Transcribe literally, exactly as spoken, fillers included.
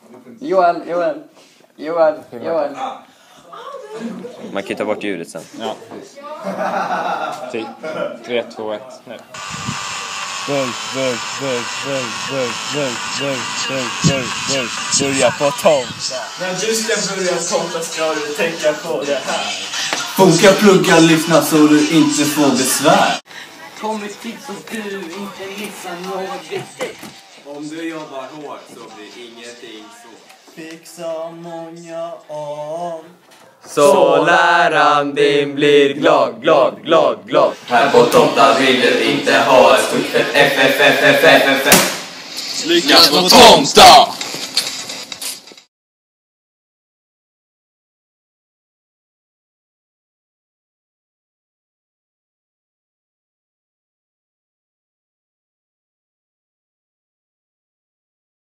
Johan, Johan. Johan, Johan. Man kan ju ta bort ljudet sen. Ja. tre, två, ett, nu. Börj, börj, börj, börj, börj, börj, börj, börj, börj, börj, börja på tomta. När du ska börja tomta ska du tänka på det här. Foka, plugga, lyssna så du inte får besvär. Kom ett tips så du inte missar något. Om du jobbar hårt så blir ingenting så. Fixa många om. Så läraren din blir glad, glad, glad, glad. Här på tomta vill du inte ha ett stort F, F, F, F, F, F, F. Lyckas på tomta!